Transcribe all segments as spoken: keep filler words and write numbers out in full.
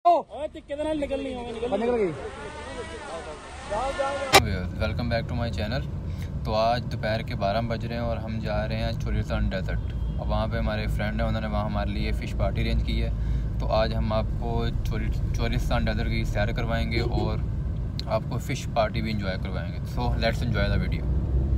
Welcome back to my channel. तो आज दोपहर के बारह बज रहे हैं और हम जा रहे हैं चोरिस्तान डेजर्ट। और वहाँ पे हमारे फ्रेंड हैं, उन्होंने वहाँ हमारे लिए फ़िश पार्टी अरेंज की है। तो आज हम आपको चोरी चोरिस्तान डेजर्ट की सैर करवाएंगे और आपको फ़िश पार्टी भी इंजॉय करवाएंगे। So let's enjoy the video.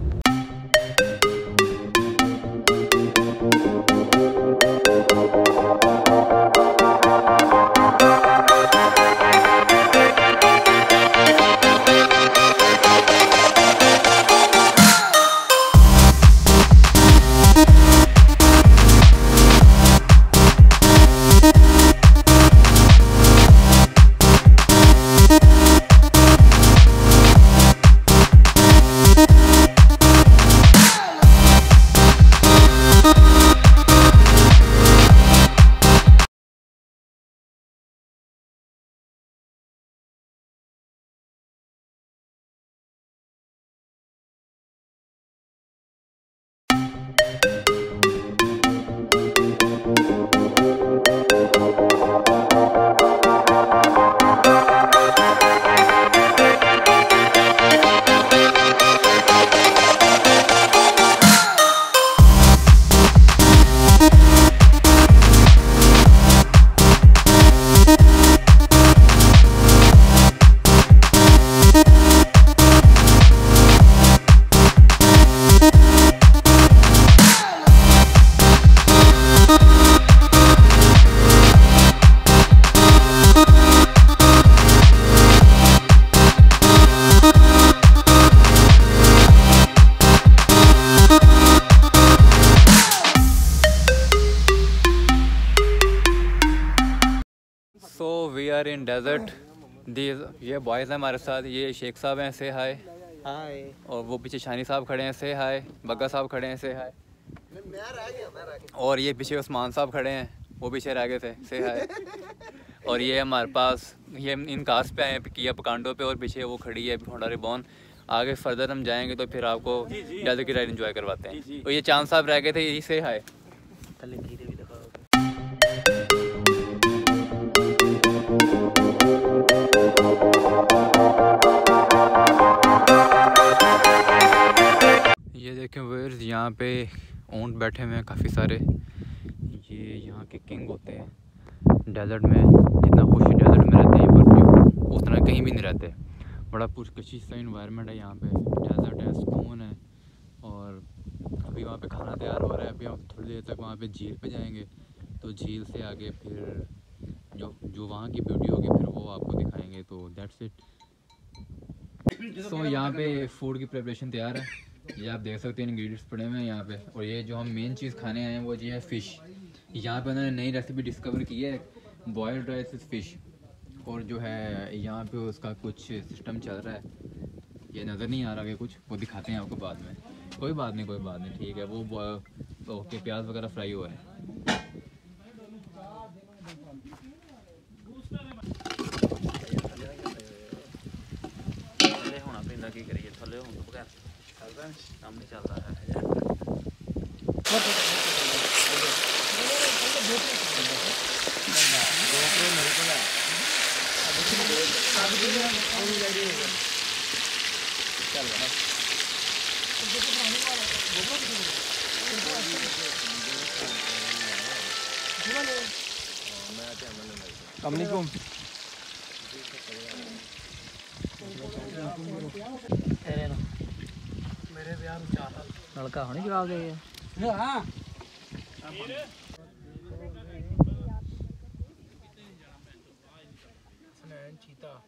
So we are in desert. ये बॉयज़ हैं हमारे साथ, ये शेख साहब हैं, से हाय हाय। और वो पीछे शानी साहब खड़े हैं, से हाय। बग्गा साहब खड़े हैं, से हाय। और ये पीछे उस्मान साहब खड़े हैं, वो पीछे रह गए थे, से हाय। और ये हमारे पास ये इन कार्स पे आए हैं, किया पकांडो पे, और पीछे वो खड़ी है होंडा रिबॉन। आगे फर्दर हम जाएंगे तो फिर आपको डेजर्ट की राइड एंजॉय करवाते हैं। और ये चांद साहब रह गए थे, यही से हाय। ये देखें व्यूअर्स, यहाँ पे ऊंट बैठे हुए हैं काफ़ी सारे। ये यहाँ के किंग होते हैं डेजर्ट में। जितना खुश डेजर्ट में रहते हैं पर उतना कहीं भी नहीं रहते। बड़ा पुरकशिश सा इन्वायरमेंट है यहाँ पे। डेजर्ट है, सुकून है। और अभी वहाँ पे खाना तैयार हो रहा है। अभी हम थोड़ी देर तक वहाँ पे झील पे जाएंगे, तो झील से आगे फिर जो जो वहाँ की ब्यूटी होगी फिर वो आपको दिखाएंगे। तो दैट्स इट। सो यहाँ पे फूड की प्रिपरेशन तैयार है। ये आप देख सकते हैं, इंग्रेडिएंट्स पड़े हुए हैं यहाँ पे। और ये जो हम मेन चीज़ खाने आए हैं वो जी है फ़िश। यहाँ पे उन्होंने नई रेसिपी डिस्कवर की है, बॉयल्ड राइस विद फ़िश। और जो है यहाँ पे उसका कुछ सिस्टम चल रहा है, ये नज़र नहीं आ रहा है कुछ, वो दिखाते हैं आपको बाद में। कोई बात नहीं, कोई बात नहीं, ठीक है। वो ओके, प्याज वगैरह फ्राई हुआ है। की करिए थले हो तो बगैर काम नहीं चल रहा है। मेरे लड़का होने जवाब दे चीता।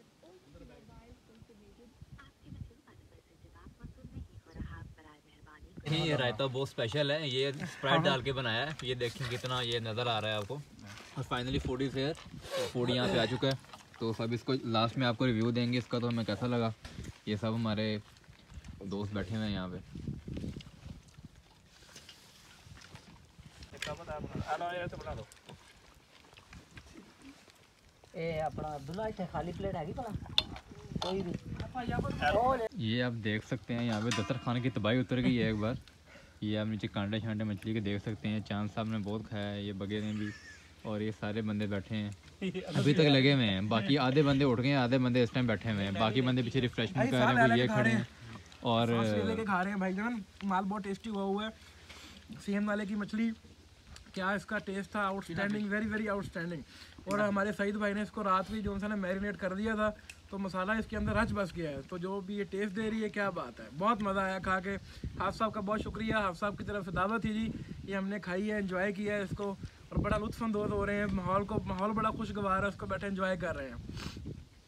ये रायता बहुत स्पेशल है, ये स्प्राइट डाल के बनाया है। ये देखें कितना ये नज़र आ रहा है आपको। और finally food is here. Food यहाँ पे आ चुका है, तो सब इसको लास्ट में आपको रिव्यू देंगे इसका, तो हमें कैसा लगा। ये सब हमारे दोस्त बैठे हुए हैं यहाँ पे। ए अपना अब्दुल्ला इतने खाली प्लेट है भला कोई भी। ये आप देख सकते हैं यहाँ पे दस्तर खाने की तबाही उतर गई है एक बार। ये आप नीचे कांटे शांटे मछली के देख सकते हैं। चांद साहब ने बहुत खाया है, ये बगे ने भी। और ये सारे बंदे बैठे हैं अभी तक लगे हुए हैं। बाकी आधे बंदे उठ गए हैं, आधे बंदे इस टाइम बैठे हुए हैं, बाकी बंदे पीछे रिफ्रेशमेंट कर रहे हैं, वो ये खड़े हैं और लेके खा रहे हैं भाईजान। माल बहुत टेस्टी हुआ हुआ है। सेम वाले की मछली क्या इसका टेस्ट था, आउटस्टैंडिंग, वेरी वेरी आउटस्टैंडिंग। और हमारे सईद भाई ने इसको रात भी जो ने मैरिनेट कर दिया था, तो मसाला इसके अंदर रच बस गया है। तो जो भी ये टेस्ट दे रही है, क्या बात है, बहुत मज़ा आया खा के। हाफ साहब का बहुत शुक्रिया, हाफ साहब की तरफ से दावत थी जी, ये हमने खाई है, एंजॉय किया है इसको और बड़ा लुत्फ़अंदोज़ हो रहे हैं। माहौल को माहौल बड़ा खुशगवार है, उसको बैठे एंजॉय कर रहे हैं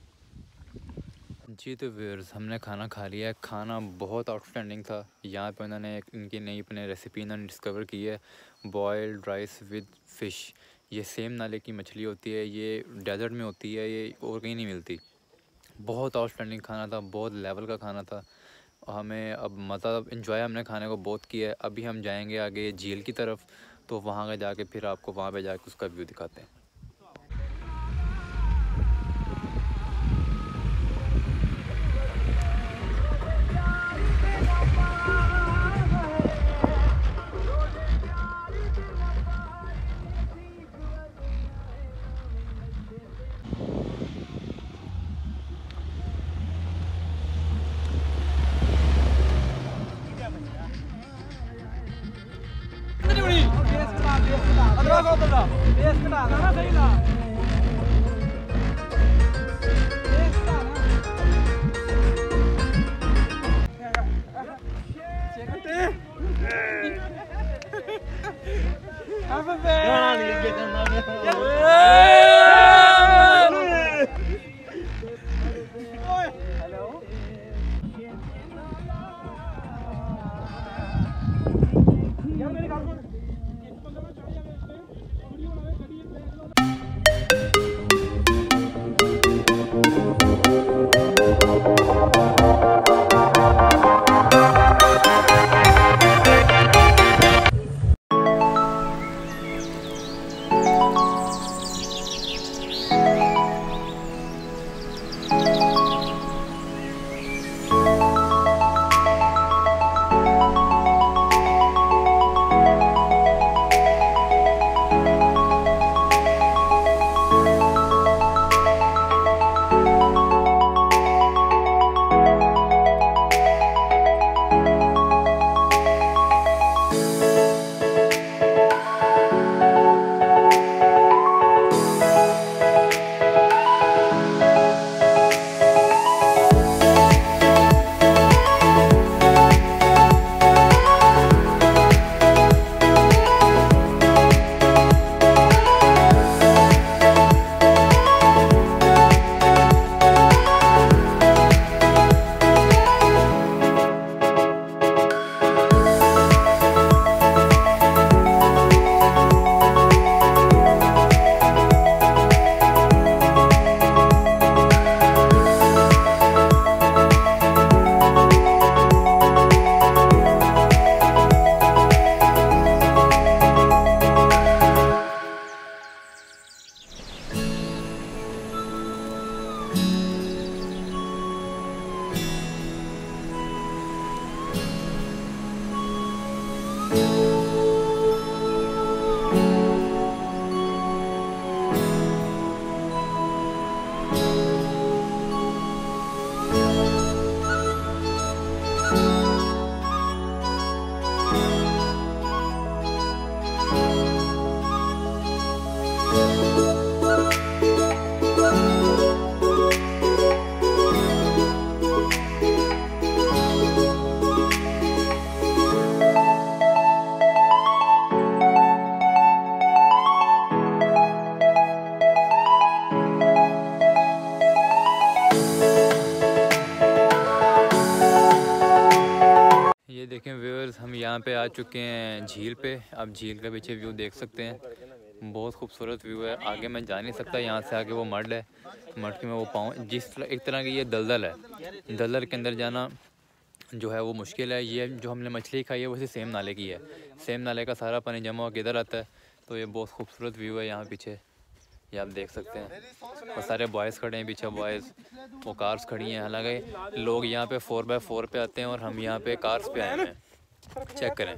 जी। तो व्यूअर्स, हमने खाना खा लिया है। खाना बहुत आउटस्टैंडिंग था। यहाँ पे उन्होंने एक इनकी नई अपने रेसिपी इन्होंने डिस्कवर की है, बॉयल्ड राइस विद फ़िश। ये सेम नाले की मछली होती है, ये डेजर्ट में होती है, ये और कहीं नहीं मिलती। बहुत आउटस्टैंडिंग खाना था, बहुत लेवल का खाना था। हमें अब मज़ा इन्जॉय हमने खाने को बहुत किया है। अभी हम जाएंगे आगे झील की तरफ, तो वहाँ का जाके फिर आपको वहाँ पे जाके उसका व्यू दिखाते हैं। देखें व्यूअर्स, हम यहाँ पे आ चुके हैं झील पे। आप झील का पीछे व्यू देख सकते हैं, बहुत खूबसूरत व्यू है। आगे मैं जा नहीं सकता, यहाँ से आगे वो मड है, मड के में वो पाँव जिस एक तरह की ये दलदल है, दलदल के अंदर जाना जो है वो मुश्किल है। ये जो हमने मछली खाई है वो सेम नाले की है, सेम नाले का सारा पानी जमा होकर इधर आता है। तो ये बहुत खूबसूरत व्यू है यहाँ पीछे, ये आप देख सकते हैं। और सारे बॉयज़ खड़े हैं पीछे, बॉयज़ वो कार्स खड़ी हैं। हालांकि लोग यहाँ पे फोर बाय फोर पे आते हैं और हम यहाँ पे कार्स पे आए हैं। चेक करें।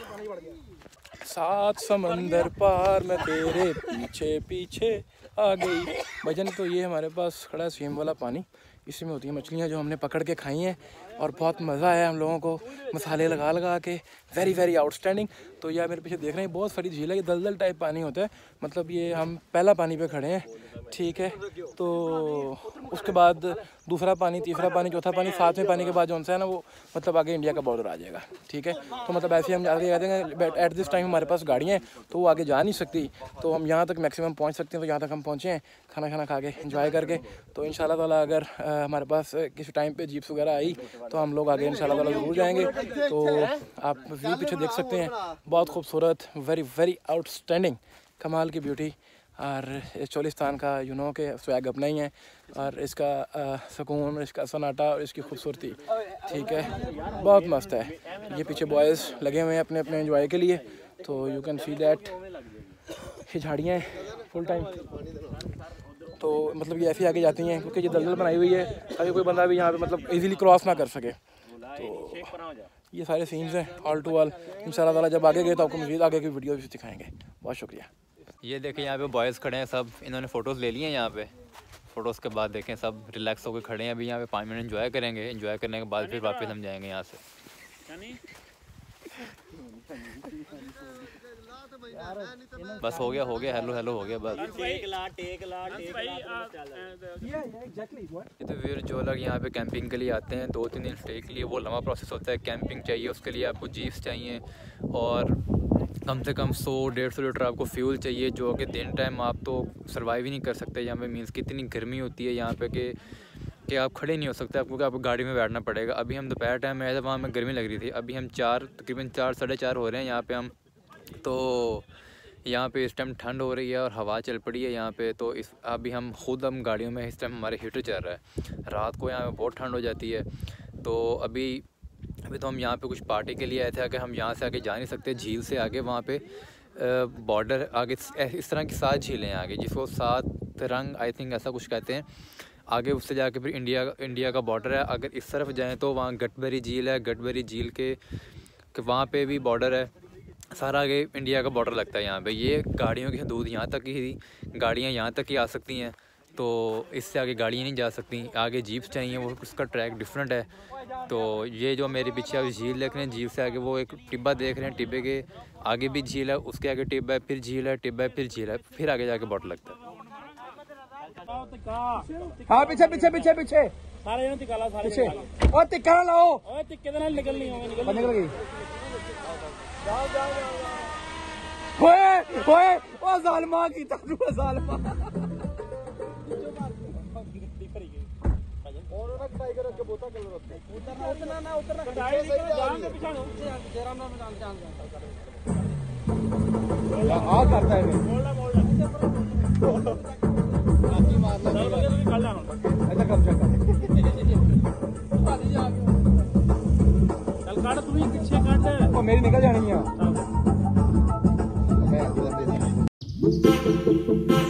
सात समंदर पार मैं तेरे पीछे पीछे आ गई। भजन तो ये हमारे पास खड़ा है स्विम वाला पानी, इसी में होती हैं मछलियाँ जो हमने पकड़ के खाई हैं और बहुत मज़ा आया हम लोगों को मसाले लगा लगा के। Very very outstanding. तो यह मेरे पीछे देख रहे हैं बहुत सारी झील है, ये दलदल टाइप पानी होता है, मतलब ये हम पहला पानी पे खड़े हैं, ठीक है। तो उसके बाद दूसरा पानी, तीसरा पानी, चौथा पानी, सातवें पानी के बाद जो है ना वो मतलब आगे इंडिया का बॉर्डर आ जाएगा, ठीक है। तो मतलब ऐसे हम आगे जाते हैं, बट एट दिस टाइम हमारे पास गाड़ियाँ हैं तो वो आगे जा नहीं सकती, तो हम यहाँ तक मैक्सिमम पहुँच सकते हैं। तो यहाँ तक हम पहुँचे हैं खाना खाना खा के इंजॉय करके। तो इंशाल्लाह ताला अगर आ, हमारे पास किसी टाइम पे जीप्स वगैरह आई तो हम लोग आगे इंशाल्लाह ताला ज़रूर जाएंगे। तो आप व्यू पीछे देख सकते हैं, बहुत खूबसूरत, वेरी वेरी आउटस्टैंडिंग, कमाल की ब्यूटी। और इस चोलिस्तान का यू नो के स्वैग अपना ही है, और इसका सुकून, इसका सन्नाटा और इसकी खूबसूरती, ठीक है, बहुत मस्त है। ये पीछे बॉयज़ लगे हुए हैं अपने अपने एंजॉय के लिए। तो यू कैन सी दैट ये झाड़ियाँ हैं फुल टाइम, तो मतलब ये ऐसे आगे जाती हैं क्योंकि ये दलदल बनाई हुई है ताकि कोई बंदा भी यहाँ पे मतलब इजीली क्रॉस ना कर सके। तो ये सारे सीन्स हैं ऑल टू ऑल। इंशाल्लाह ताला जब आगे गए तो आपको मज़ीद आगे की वीडियो भी दिखाएंगे। बहुत शुक्रिया। ये देखें यहाँ पे बॉयज़ खड़े हैं सब, इन्होंने फ़ोटोज़ ले लिए हैं यहाँ पे। फ़ोटोज़ के बाद देखें सब रिलैक्स होकर खड़े हैं। अभी यहाँ पे पाँच मिनट एंजॉय करेंगे, एंजॉय करने के बाद फिर वापस हम जाएंगे यहाँ से। बस हो गया हो गया हेलो हेलो हो गया बस। तो फिर जो लोग यहाँ पे कैंपिंग के लिए आते हैं दो तीन दिन स्टे के लिए, वो लंबा प्रोसेस होता है। कैंपिंग चाहिए, उसके लिए आपको जीप्स चाहिए और कम से कम सौ डेढ़ सौ लीटर आपको फ्यूल चाहिए, जो कि दिन टाइम आप तो सर्वाइव ही नहीं कर सकते यहाँ पे। मीन्स कितनी गर्मी होती है यहाँ पे कि कि आप खड़े नहीं हो सकते, आपको आपको गाड़ी में बैठना पड़ेगा। अभी हम दोपहर टाइम में आए थे, वहाँ में गर्मी लग रही थी। अभी हम चार तकरीबन चार साढ़े चार हो रहे हैं यहाँ पे हम, तो यहाँ पे इस टाइम ठंड हो रही है और हवा चल पड़ी है यहाँ पे। तो इस अभी हम खुद हम गाड़ियों में, इस टाइम हमारे हीटर चल रहा है। रात को यहाँ पे बहुत ठंड हो जाती है। तो अभी अभी तो हम यहाँ पे कुछ पार्टी के लिए आए थे कि हम यहाँ से आगे जा नहीं सकते, झील से आगे वहाँ पे बॉर्डर आगे इस तरह की सात झीलें हैं आगे, जिसको सात रंग आई थिंक ऐसा कुछ कहते हैं। आगे उससे जाके फिर इंडिया इंडिया का बॉर्डर है। अगर इस तरफ जाएँ तो वहाँ गटबरी झील है, गटबरी झील के, के वहाँ पे भी बॉर्डर है। सारा आगे इंडिया का बॉर्डर लगता है यहाँ पे। ये गाड़ियों की हदूद यहाँ तक ही, गाड़ियाँ यहाँ तक ही आ सकती हैं, तो इससे आगे गाड़ियाँ नहीं जा सकती। आगे जीप्स चाहिए, वो उसका ट्रैक डिफरेंट है। तो ये जो मेरे पीछे आप झील देख रहे हैं, झील से आगे वो एक टिब्बा देख रहे हैं, टिब्बे के आगे भी झील है, उसके आगे टिब्बा है, फिर झील है, टिब्बा है, फिर झील है, फिर आगे जाके बॉर्डर लगता है। हाँ पीछे पीछे पीछे पीछे सारे तिकाला सारे पीछे और तिक्का लाओ, ओए तिक्के देना निकल नहीं होंगे, निकल निकल गई। जाओ जाओ जाओ। ओए ओए ओ जालिमा की तू जालिमा और ना टाइगर के बोता कलर होता है। उतरना उतरना ना उतरना कटाई नहीं करो, जान के पीछे हो तेरा नाम जान जान जान आ करता है मोड़ा मोड़ा लाठी मारना चल बगे तू निकल जाना ऐसा कर चक्कर चल काट, तू ही पीछे काट, ओ मेरी निकल जानी है।